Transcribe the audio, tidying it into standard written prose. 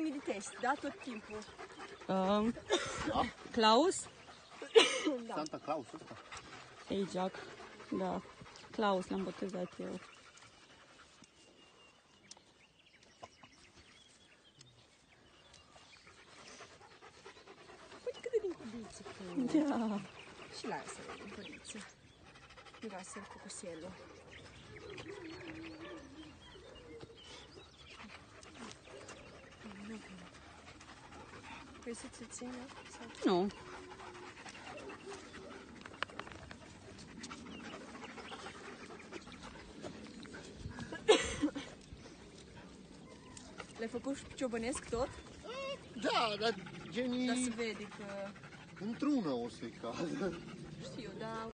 numi de test, da? Tot timpul. Klaus? Da. Santa Claus ăsta? Ajax. Da. Klaus l-am botezat eu. Uite cât de din cubițe. Da. Și la să vedem cubițe. Miroase cocoselul. Vrei să ți țină? Nu. L-ai făcut ciobănesc tot? Da, dar genii Dar se vede că... într-una o să-i cadă. Știu, dar